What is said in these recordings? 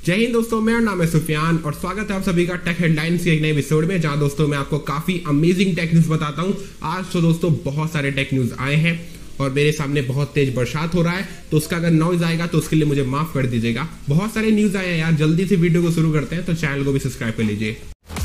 जय हिंद दोस्तों, मेरा नाम है सुफियान और स्वागत है आप सभी का टेक हेडलाइंस के एक नए एपिसोड में, जहां दोस्तों मैं आपको काफी अमेजिंग टेक न्यूज बताता हूं। आज तो दोस्तों बहुत सारे टेक न्यूज आए हैं और मेरे सामने बहुत तेज बरसात हो रहा है, तो उसका अगर नॉइज आएगा तो उसके लिए मुझे माफ कर दीजिएगा। बहुत सारे न्यूज आए हैं यार, जल्दी से वीडियो को शुरू करते हैं, तो चैनल को भी सब्सक्राइब कर लीजिए।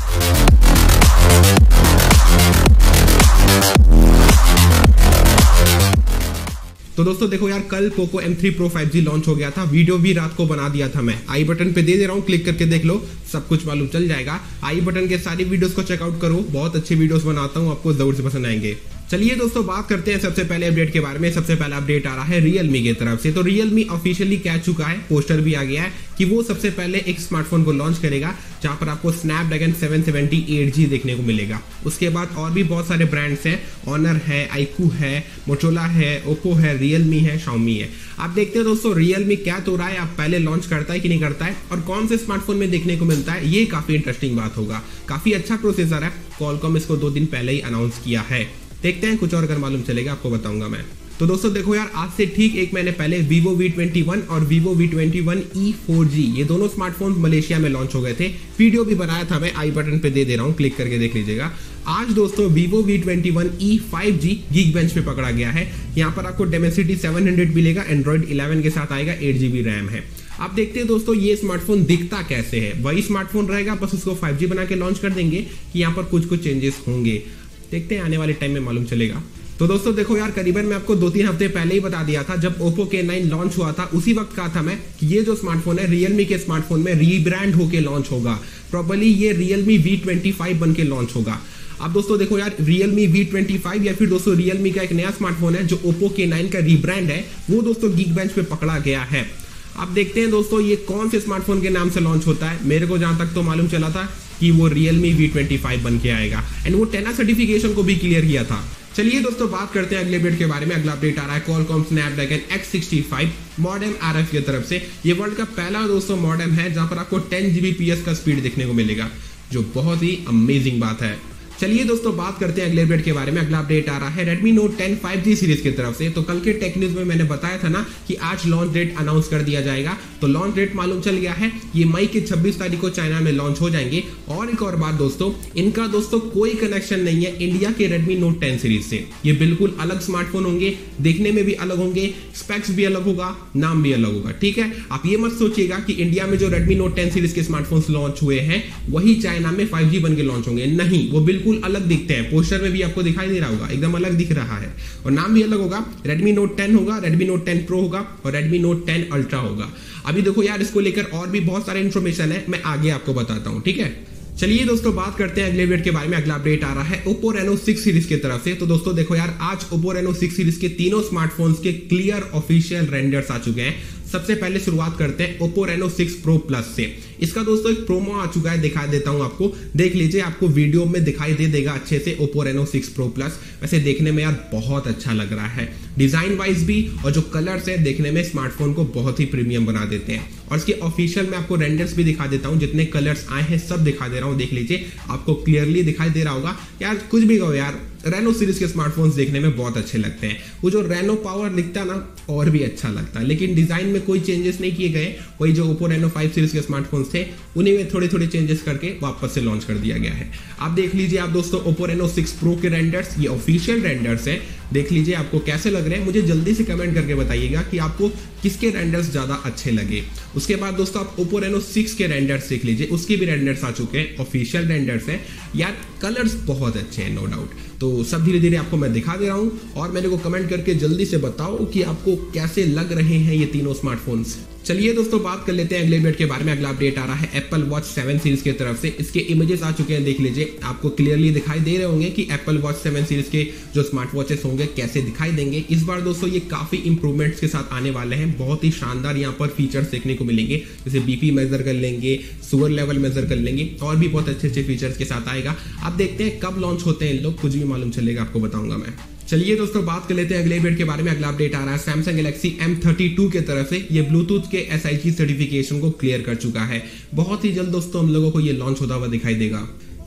तो दोस्तों देखो यार, कल Poco M3 Pro 5G launch हो गया था। वीडियो भी रात को बना दिया था मैं। आई बटन पे दे रहा हूँ, क्लिक करके देख लो, सब कुछ मालूम चल जाएगा। आई बटन के सारी वीडियोस को चेकआउट करो, बहुत अच्छे वीडियोस बनाता हूँ, आपको जरूर से पसंद आएंगे। चलिए दोस्तों बात करते हैं सबसे पहले अपडेट के बारे में। सबसे पहला अपडेट आ रहा है Realme की तरफ से। तो Realme ऑफिशियली कह चुका है, पोस्टर भी आ गया है कि वो सबसे पहले एक स्मार्टफोन को लॉन्च करेगा जहां पर आपको Snapdragon 770 8G देखने को मिलेगा। उसके बाद और भी बहुत सारे ब्रांड्स हैं, Honor है, iQOO है, Motorola है, Oppo है, Realme है, Xiaomi है। आप देखते हैं दोस्तों Realme क्या तो रहा है, आप पहले लॉन्च करता है कि नहीं करता है और कौन से स्मार्टफोन में देखने को मिलता है, ये काफी इंटरेस्टिंग बात होगा। काफी अच्छा प्रोसेसर है, Qualcomm इसको 2 दिन पहले ही अनाउंस किया है। देखते हैं कुछ और अगर मालूम चलेगा आपको बताऊंगा मैं। तो दोस्तों देखो यार, आज से ठीक 1 महीने पहले Vivo V21 और Vivo V21e 4G ये दोनों स्मार्टफोन मलेशिया में लॉन्च हो गए थे। वीडियो भी बनाया था मैं, आई बटन पे दे रहा हूँ, क्लिक करके देख लीजिएगा। आज दोस्तों Vivo V21e 5G Geekbench पे पकड़ा गया है। यहाँ पर आपको Dimensity 700 मिलेगा, Android 11 के साथ आएगा, 8GB रैम है। आप देखते हैं दोस्तों ये स्मार्टफोन दिखता कैसे है। वही स्मार्टफोन रहेगा, बस उसको 5G बना के लॉन्च कर देंगे कि यहाँ पर कुछ चेंजेस होंगे। देखते हैं आने वाले टाइम में मालूम चलेगा। तो दोस्तों देखो यार, करीबन मैं आपको 2-3 हफ्ते पहले ही बता दिया था, जब Oppo K9 लॉन्च हुआ था, उसी वक्त कहा था मैं कि ये जो स्मार्टफोन है Realme के स्मार्टफोन में रीब्रांड होके लॉन्च होगा। प्रॉपर्ली ये Realme V25 बन के लॉन्च होगा। अब दोस्तों देखो यार, Realme V25 या फिर दोस्तों Realme का एक नया स्मार्टफोन है जो Oppo K9 का रीब्रांड है, वो दोस्तों Geekbench पे पकड़ा गया है। अब देखते हैं दोस्तों ये कौन से स्मार्टफोन के नाम से लॉन्च होता है। मेरे को जहां तक तो मालूम चला था कि वो Realme V25 बन के आएगा एंड वो 10 सर्टिफिकेशन को भी क्लियर किया था। चलिए दोस्तों बात करते हैं अगले अपडेट के बारे में। अगला अपडेट आ रहा है Qualcomm Snapdragon X65 modem RF की तरफ से। ये वर्ल्ड का पहला दोस्तों मॉडेम है जहां पर आपको 10 Gbps का स्पीड देखने को मिलेगा, जो बहुत ही अमेजिंग बात है। चलिए दोस्तों बात करते हैं अगले अपडेट के बारे में। अगला अपडेट आ रहा है Redmi Note 10 5G सीरीज की तरफ से। तो कल के टेक न्यूज में मैंने बताया था ना कि आज लॉन्च डेट अनाउंस कर दिया जाएगा, तो लॉन्च डेट मालूम चल गया है। ये मई के 26 तारीख को चाइना में लॉन्च हो जाएंगे। और एक और बात दोस्तों, इनका दोस्तों कोई कनेक्शन नहीं है इंडिया के Redmi Note 10 सीरीज से। ये बिल्कुल अलग स्मार्टफोन होंगे, देखने में भी अलग होंगे, स्पेक्स भी अलग होगा, नाम भी अलग होगा, ठीक है। आप ये मत सोचिएगा कि इंडिया में जो Redmi Note 10 सीरीज के स्मार्टफोन्स लॉन्च हुए हैं वही चाइना में 5G बन के लॉन्च होंगे, नहीं, वो बिल्कुल अलग दिखते हैं। पोस्टर में भी आपको दिखाई दे रहा होगा, एकदम अलग दिख रहा है और नाम भी अलग होगा। Redmi Note 10 होगा, Redmi Note 10 Pro होगा और Redmi Note 10 Ultra होगा। अभी देखो यार, इसको लेकर और भी बहुत सारे इन्फॉर्मेशन है, मैं आगे आपको बताता हूं, ठीक है। चलिए दोस्तों बात करते हैं अगले अपडेट के बारे में। अगला अपडेट आ रहा है Oppo Reno 6 सीरीज की तरफ से। तो दोस्तों देखो यार, आज Oppo Reno 6 सीरीज के तीनों स्मार्टफोन्स के क्लियर ऑफिशियल रेंडर्स आ चुके हैं। सबसे पहले शुरुआत करते हैं Oppo Reno 6 Pro Plus से। इसका दोस्तों एक प्रोमो आ चुका है, दिखा देता हूं आपको, देख लीजिए, आपको वीडियो में दिखाई दे देगा अच्छे से। Oppo Reno 6 Pro Plus वैसे देखने में यार बहुत अच्छा लग रहा है, डिजाइन वाइज भी, और जो कलर्स है देखने में स्मार्टफोन को बहुत ही प्रीमियम बना देते हैं। और इसके ऑफिशियल में आपको रेंडर्स भी दिखा देता हूं, जितने कलर्स आए हैं सब दिखा दे रहा हूं, देख लीजिए, आपको क्लियरली दिखाई दे रहा होगा। यार कुछ भी कहो यार, रेनो सीरीज के स्मार्टफोन्स देखने में बहुत अच्छे लगते हैं। वो जो रेनो पावर दिखता है ना, और भी अच्छा लगता है, लेकिन डिजाइन में कोई चेंजेस नहीं किए गए। वही जो Oppo Reno 5 सीरीज के स्मार्टफोन्स थे उन्हीं में थोड़े थोड़े चेंजेस करके वापस से लॉन्च कर दिया गया है। आप देख लीजिए आप दोस्तों Oppo Reno 6 Pro के रेंडर्स, ये ऑफिशियल रेंडर्स है, देख लीजिए आपको कैसे लग रहे हैं। मुझे जल्दी से कमेंट करके बताइएगा कि आपको किसके रेंडर्स ज्यादा अच्छे लगे। उसके बाद दोस्तों आप Oppo Reno 6 के रेंडर्स देख लीजिए, उसके भी रेंडर्स आ चुके हैं, ऑफिशियल रेंडर्स हैं यार, कलर्स बहुत अच्छे हैं नो डाउट। तो सब धीरे धीरे आपको मैं दिखा दे रहा हूं और मेरे को कमेंट करके जल्दी से बताओ कि आपको कैसे लग रहे हैं ये तीनों स्मार्टफोन्स। चलिए दोस्तों बात कर लेते हैं अगले अपडेट के बारे में। अगला अपडेट आ रहा है Apple Watch 7 सीरीज की तरफ से। इसके इमेजेस आ चुके हैं, देख लीजिए, आपको क्लियरली दिखाई दे रहे होंगे कि Apple Watch 7 सीरीज के जो स्मार्ट वॉचेस होंगे कैसे दिखाई देंगे। इस बार दोस्तों ये काफी इंप्रूवमेंट्स के साथ आने वाले हैं, बहुत ही शानदार यहाँ पर फीचर्स देखने को मिलेंगे, जैसे BP मेजर कर लेंगे, शुगर लेवल मेजर कर लेंगे, और भी बहुत अच्छे अच्छे फीचर्स के साथ आएगा। आप देखते हैं कब लॉन्च होते हैं इन लोग, कुछ भी मालूम चलेगा आपको बताऊंगा मैं। चलिए दोस्तों बात कर लेते हैं अगले अपडेट के बारे में। अगला अपडेट आ रहा है Samsung Galaxy M32 के तरफ से। ये ब्लूटूथ के SIG सर्टिफिकेशन को क्लियर कर चुका है। बहुत ही जल्द दोस्तों हम लोगों को ये लॉन्च होता हुआ दिखाई देगा।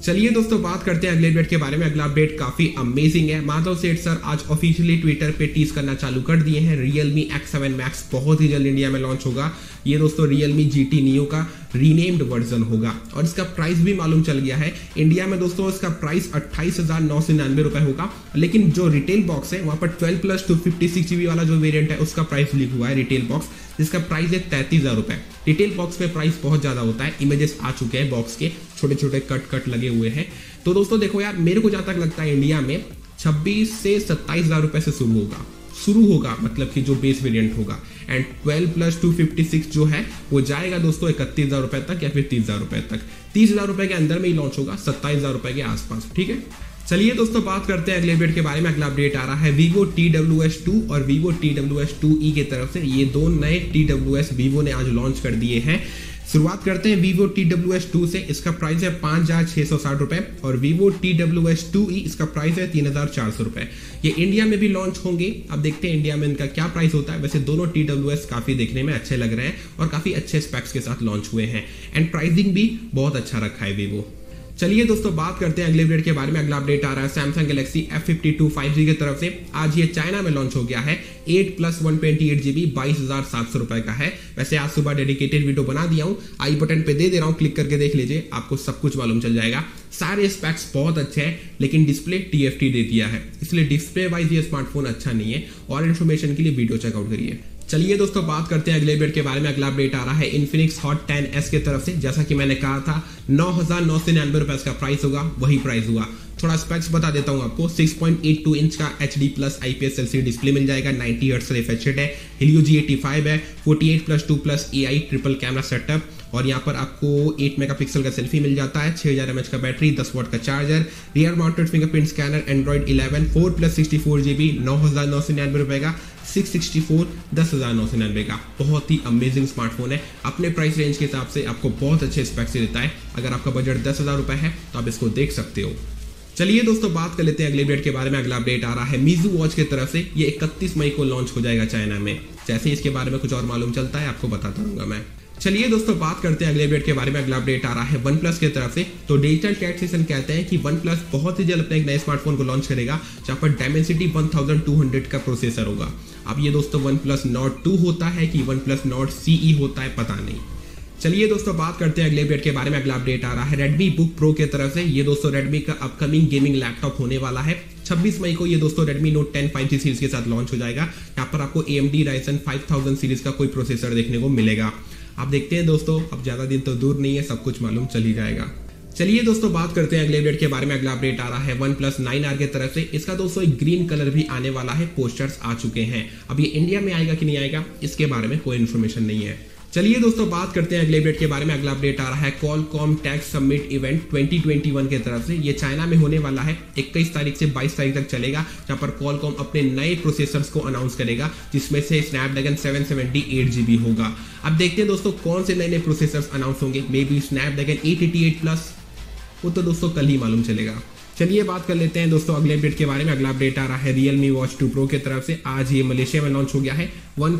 चलिए दोस्तों बात करते हैं अगले अपडेट के बारे में। अगला अपडेट काफी अमेजिंग है। माधव सेठ सर आज ऑफिशियली ट्विटर पे टीज करना चालू कर दिए हैं। Realme X7 Max बहुत ही जल्द इंडिया में लॉन्च होगा। ये दोस्तों Realme GT Neo का रीनेम्ड वर्जन होगा और इसका प्राइस भी मालूम चल गया है। इंडिया में दोस्तों इसका प्राइस 28,999 रुपए होगा, लेकिन जो रिटेल बॉक्स है वहां पर 12+ 256 GB वाला जो वेरिएंट है उसका प्राइस लीक हुआ है रिटेल बॉक्स, जिसका प्राइस है 33,000 रुपए। रिटेल बॉक्स में प्राइस बहुत ज्यादा होता है। इमेजेस आ चुके हैं बॉक्स के, छोटे छोटे कट लगे हुए हैं। तो दोस्तों देखो यार, मेरे को जहां तक लगता है इंडिया में 26 से 27,000 रुपए से शुरू होगा मतलब कि जो बेस वेरिएंट होगा। एंड 12+ 256 जो है वो जाएगा दोस्तों 31,000 रुपए तक या फिर 30,000 रुपए तक। 30,000 रुपए के अंदर में ही लॉन्च होगा, 27,000 रुपए के आसपास। ठीक है, चलिए दोस्तों बात करते हैं अगले अपडेट के बारे में। अगला अपडेट आ रहा है Vivo TWS2 और Vivo TWS2e की तरफ से। ये दो नए TWS Vivo ने आज लॉन्च कर दिए हैं। शुरुआत करते हैं Vivo TWS2 से। इसका प्राइस है 5,660 रुपए और Vivo TWS2e इसका प्राइस है 3,400 रुपए। ये इंडिया में भी लॉन्च होंगे। अब देखते हैं इंडिया में इनका क्या प्राइस होता है। वैसे दोनों TWS काफी देखने में अच्छे लग रहे हैं और काफी अच्छे स्पेक्स के साथ लॉन्च हुए हैं एंड प्राइसिंग भी बहुत अच्छा रखा है Vivo। चलिए दोस्तों बात करते हैं अगले अपडेट के बारे में। अगला अपडेट आ रहा है Samsung Galaxy F52 5G की तरफ से। आज ये चाइना में लॉन्च हो गया है। 8+ 128 GB 22,700 रुपए का है। वैसे आज सुबह डेडिकेटेड वीडियो बना दिया हूं, आई बटन पे दे रहा हूं, क्लिक करके देख लीजिए, आपको सब कुछ मालूम चल जाएगा। सारे स्पेक्स बहुत अच्छे हैं, लेकिन डिस्प्ले TFT दे दिया है, इसलिए डिस्प्ले वाइज ये स्मार्टफोन अच्छा नहीं है। और इन्फॉर्मेशन के लिए वीडियो चेकआउट करिए। चलिए दोस्तों बात करते हैं अगले अपडेट के बारे में। अगला अपडेट आ रहा है Infinix Hot 10s की तरफ से। जैसा कि मैंने कहा था 9,999 रुपए का प्राइस होगा, वही प्राइस हुआ। थोड़ा स्पेक्स बता देता हूं आपको। 6.82 इंच का HD+ IPS LCD डिस्प्ले मिल जाएगा। 90 हर्ट्ज रिफ्रेश रेट है। Helio G85 है। 48+2+ AI ट्रिपल कैमरा सेटअप और यहाँ पर आपको 8 मेगापिक्सल का सेल्फी मिल जाता है। 6000 mAh का बैटरी, 10 वाट का charger, rear mounted fingerprint scanner, Android 11, 4+64 GB, 9,999 रुपए का। 664 10,999 का। बहुत ही अमेजिंग स्मार्टफोन है। अपने प्राइस रेंज के हिसाब से आपको बहुत अच्छे स्पेक्स देता है। अगर आपका बजट 10,000 रुपए है तो आप इसको देख सकते हो। चलिए दोस्तों बात कर लेते हैं अगले अपडेट के बारे में। अगला अपडेट आ रहा है Mizu वॉच की तरफ से। ये 31 मई को लॉन्च हो जाएगा चाइना में। जैसे इसके बारे में कुछ और मालूम चलता है आपको बताता रहूंगा मैं। चलिए दोस्तों बात करते हैं अगले अपडेट के बारे में। अगला अपडेट आ रहा है OnePlus की तरफ से। तो डिजिटल टैग सेशन कहते हैं कि OnePlus बहुत ही जल्द अपने एक नए स्मार्टफोन को लॉन्च करेगा, जहां पर Dimensity 1200 का प्रोसेसर होगा। अब ये दोस्तों OnePlus Nord 2 होता है कि OnePlus Nord CE होता है, पता नहीं। चलिए दोस्तों बात करते हैं अगले अपडेट के बारे में। अगला अपडेट आ रहा है Redmi Book Pro की तरफ से। ये दोस्तों Redmi का अपकमिंग गेमिंग लैपटॉप होने वाला है। 26 मई को ये दोस्तों Redmi Note 10 5G सीरीज के साथ लॉन्च हो जाएगा। यहाँ पर आपको AMD Ryzen 5000 सीरीज का कोई प्रोसेसर देखने को मिलेगा। आप देखते हैं दोस्तों, अब ज्यादा दिन तो दूर नहीं है, सब कुछ मालूम चल ही जाएगा। चलिए दोस्तों बात करते हैं अगले अपडेट के बारे में। अगला अपडेट आ रहा है OnePlus 9R की तरफ से। इसका दोस्तों एक ग्रीन कलर भी आने वाला है। पोस्टर्स आ चुके हैं। अब ये इंडिया में आएगा कि नहीं आएगा इसके बारे में कोई इन्फॉर्मेशन नहीं है। चलिए दोस्तों बात करते हैं अगले अपडेट के बारे में। अगला अपडेट आ रहा है Qualcomm Tech Summit इवेंट 2021 की तरफ से। ये चाइना में होने वाला है। 21 तारीख से 22 तारीख तक चलेगा, जहां पर Qualcomm अपने नए प्रोसेसर्स को अनाउंस करेगा, जिसमें से Snapdragon 770 8GB होगा। अब देखते हैं दोस्तों कौन से नए प्रोसेसर्स अनाउंस होंगे। मे बी Snapdragon 888+, वो तो दोस्तों कल ही मालूम चलेगा। चलिए बात कर लेते हैं दोस्तों अगले अपडेट के बारे में। अगला अपडेट आ रहा है Realme Watch 2 Pro की तरफ से। आज ये मलेशिया में लॉन्च हो गया है।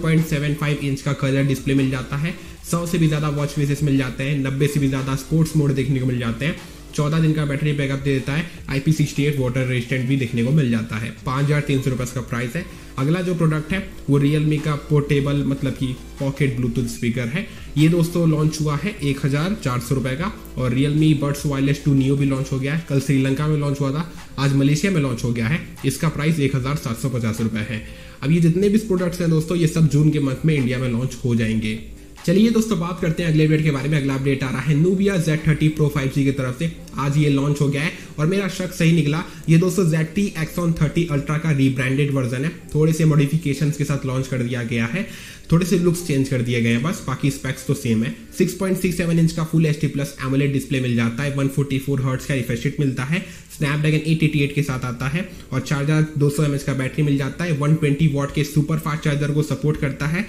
1.75 इंच का कलर डिस्प्ले मिल जाता है। 100 से भी ज्यादा वॉच फेसेस मिल जाते हैं। 90 से भी ज्यादा स्पोर्ट्स मोड देखने को मिल जाते हैं। 14 दिन का बैटरी बैकअप दे देता है। IP68 वाटर रेजिस्टेंट भी देखने को मिल जाता है। 5,300 रुपए का प्राइस है। अगला जो प्रोडक्ट है वो Realme का पोर्टेबल मतलब कि पॉकेट ब्लूटूथ स्पीकर है। ये दोस्तों लॉन्च हुआ है 1,400 रुपए का। और Realme Buds Wireless 2 Neo भी लॉन्च हो गया है। कल श्रीलंका में लॉन्च हुआ था, आज मलेशिया में लॉन्च हो गया है। इसका प्राइस 1,750 रुपए है। अब ये जितने भी प्रोडक्ट्स हैं दोस्तों, ये सब जून के मंथ में इंडिया में लॉन्च हो जाएंगे। चलिए दोस्तों बात करते हैं अगले अपडेट के बारे में। अगला अपडेट आ रहा है Nubia Z30 Pro 5G की तरफ से। आज ये लॉन्च हो गया है और मेरा शक सही निकला। ये दोस्तों ZT Axon 30 Ultra का रीब्रांडेड वर्जन है। थोड़े से मॉडिफिकेशंस के साथ लॉन्च कर दिया गया है। थोड़े से लुक्स चेंज कर दिए गए हैं बस, बाकी स्पेक्स तो सेम है। 6.67 इंच का फुल HD+ AMOLED डिस्प्ले मिल जाता है। 144 हर्ट्ज का रिफ्रेश रेट मिलता है। Snapdragon 888 के साथ आता है और चार्जर 200 mAh का बैटरी मिल जाता है। 120 वॉट के सुपर फास्ट चार्जर को सपोर्ट करता है।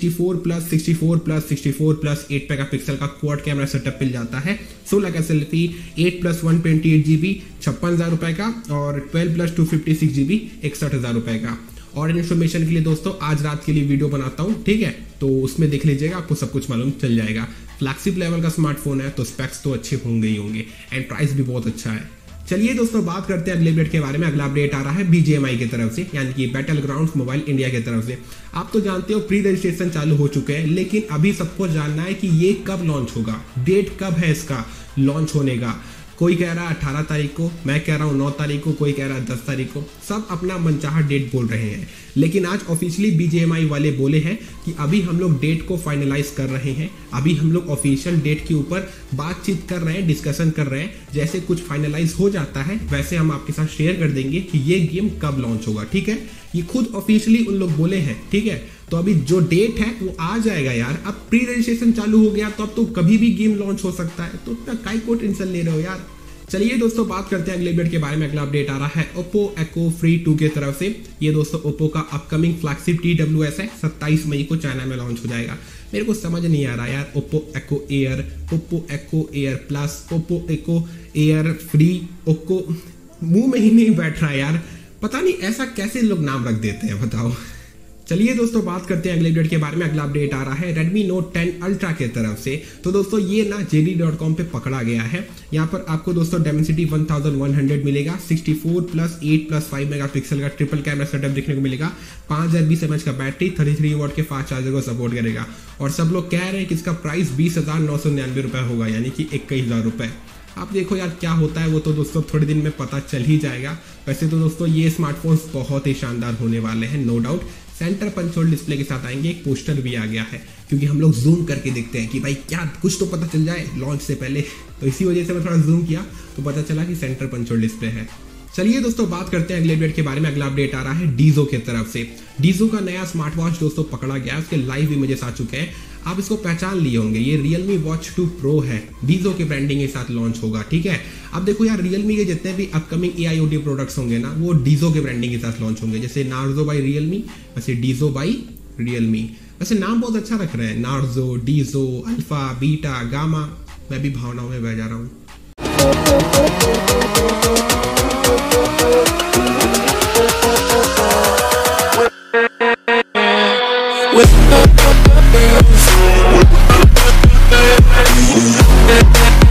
64+64+64+ 8 मेगापिक्सल का क्वाड कैमरा सेटअप मिल जाता है। 16 का सेल्फी, 8+ 128 GB 56,000 रुपए का और 12+ 256 GB 61,000 रुपए का। और इन्फॉर्मेशन के लिए दोस्तों आज रात के लिए वीडियो बनाता हूं, ठीक है, तो उसमें देख लीजिएगा, आपको सब कुछ मालूम चल जाएगा। फ्लैगशिप लेवल का स्मार्टफोन है तो स्पेक्स तो अच्छे होंगे ही होंगे एंड प्राइस भी बहुत अच्छा है। चलिए दोस्तों बात करते हैं अगले अपडेट के बारे में। अगला अपडेट आ रहा है BGMI की तरफ से, यानी कि बैटल ग्राउंड्स मोबाइल इंडिया की तरफ से। आप तो जानते हो प्री रजिस्ट्रेशन चालू हो चुके हैं, लेकिन अभी सबको जानना है कि ये कब लॉन्च होगा, डेट कब है इसका लॉन्च होने का। कोई कह रहा है 18 तारीख को, मैं कह रहा हूँ 9 तारीख को, कोई कह रहा है 10 तारीख को। सब अपना मनचाहा डेट बोल रहे हैं, लेकिन आज ऑफिशियली BGMI वाले बोले हैं कि अभी हम लोग डेट को फाइनलाइज कर रहे हैं। अभी हम लोग ऑफिशियल डेट के ऊपर बातचीत कर रहे हैं, डिस्कशन कर रहे हैं। जैसे कुछ फाइनलाइज हो जाता है वैसे हम आपके साथ शेयर कर देंगे कि ये गेम कब लॉन्च होगा, ठीक है। ये खुद ऑफिशियली उन लोग बोले हैं, ठीक है। तो अभी जो डेट है वो आ जाएगा यार। अब प्री रजिस्ट्रेशन चालू हो गया तो अब तो कभी भी गेम लॉन्च हो सकता है, तो इतना काई को टेंशन ले रहे हो यार। चलिए दोस्तों बात करते हैं अगले अपडेट के बारे में। अगला अपडेट आ रहा है Oppo Echo Free 2 की तरफ से। ये दोस्तों Oppo का अपकमिंग फ्लैगशिप TWS है, 27 मई को चाइना में लॉन्च हो जाएगा। मेरे को समझ नहीं आ रहा यार, Oppo Echo Air, Oppo Echo Air Plus, Oppo Echo Air Free, Oppo मुंह में ही नहीं बैठ रहा यार। पता नहीं ऐसा कैसे लोग नाम रख देते हैं, बताओ। चलिए दोस्तों बात करते हैं अगले अपडेट के बारे में। अगला अपडेट आ रहा है Redmi Note 10 Ultra के तरफ से। तो दोस्तों ये ना JD.com पे पकड़ा गया है। यहाँ पर आपको दोस्तों Dimensity 1100 मिलेगा, 64+8+5 मेगापिक्सल का ट्रिपल कैमरा सेटअप देखने को मिलेगा, 5020 mAh का बैटरी, 33 वॉट के फास्ट चार्जर को सपोर्ट करेगा। और सब लोग कह रहे हैं कि इसका प्राइस 20,999 रुपये होगा, यानी कि 21,000 रुपये। आप देखो यार क्या होता है, वो तो दोस्तों थोड़े दिन में पता चल ही जाएगा। वैसे तो दोस्तों ये स्मार्टफोन्स बहुत ही शानदार होने वाले हैं, no doubt. Centre punch hole display के साथ आएंगे, एक पोस्टर भी आ गया है, क्योंकि हम लोग जूम करके देखते हैं कि भाई क्या कुछ तो पता चल जाए लॉन्च से पहले। तो इसी वजह से मैं थोड़ा जूम किया तो पता चला कि सेंटर पंच होल डिस्प्ले है। चलिए दोस्तों बात करते हैं अगले अपडेट के बारे में। अगला अपडेट आ रहा है डीजो की तरफ से। डीजो का नया स्मार्ट वॉच दोस्तों पकड़ा गया है, उसके लाइव इमेजेस आ चुके हैं। आप इसको पहचान लिए होंगे, ये Realme Watch 2 Pro है, डीजो के ब्रांडिंग के साथ लॉन्च होगा, ठीक है। अब देखो यार Realme के जितने भी अपकमिंग AIoT प्रोडक्ट्स होंगे ना, वो डीजो के ब्रांडिंग के साथ लॉन्च होंगे। जैसे नार्जो बाई Realme, वैसे डीजो बाई Realme। वैसे नाम बहुत अच्छा रख रहे हैं, Narzo, Dizo, alpha, beta, gamma. मैं भी भावनाओं में बह जा रहा हूँ। with